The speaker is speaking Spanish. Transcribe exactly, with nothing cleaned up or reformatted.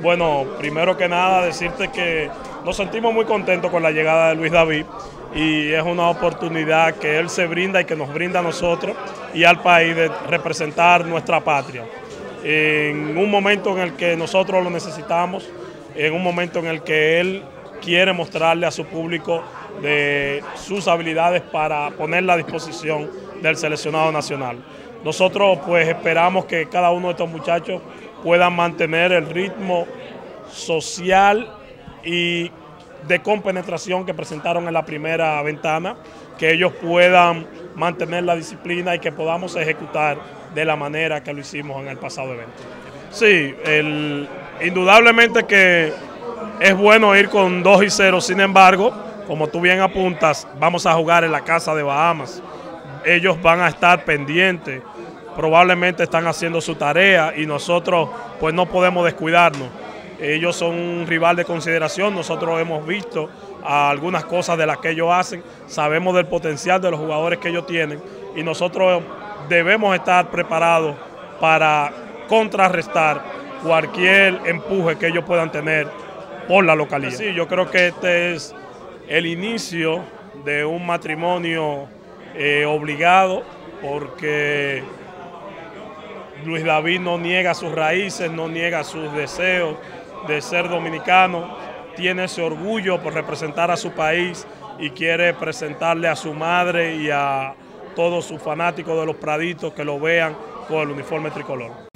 Bueno, primero que nada decirte que nos sentimos muy contentos con la llegada de Luis David y es una oportunidad que él se brinda y que nos brinda a nosotros y al país de representar nuestra patria. En un momento en el que nosotros lo necesitamos, en un momento en el que él quiere mostrarle a su público de sus habilidades para ponerla a disposición del seleccionado nacional. Nosotros pues esperamos que cada uno de estos muchachos puedan mantener el ritmo social y de compenetración que presentaron en la primera ventana, que ellos puedan mantener la disciplina y que podamos ejecutar de la manera que lo hicimos en el pasado evento. Sí, el, indudablemente que es bueno ir con dos y cero, sin embargo, como tú bien apuntas, vamos a jugar en la casa de Bahamas. Ellos van a estar pendientes, probablemente están haciendo su tarea y nosotros pues no podemos descuidarnos. Ellos son un rival de consideración, nosotros hemos visto algunas cosas de las que ellos hacen, sabemos del potencial de los jugadores que ellos tienen y nosotros debemos estar preparados para contrarrestar cualquier empuje que ellos puedan tener por la localidad. Sí, yo creo que este es el inicio de un matrimonio eh, obligado, porque Luis David no niega sus raíces, no niega sus deseos de ser dominicano, tiene ese orgullo por representar a su país y quiere presentarle a su madre y a todos sus fanáticos de los Praditos que lo vean con el uniforme tricolor.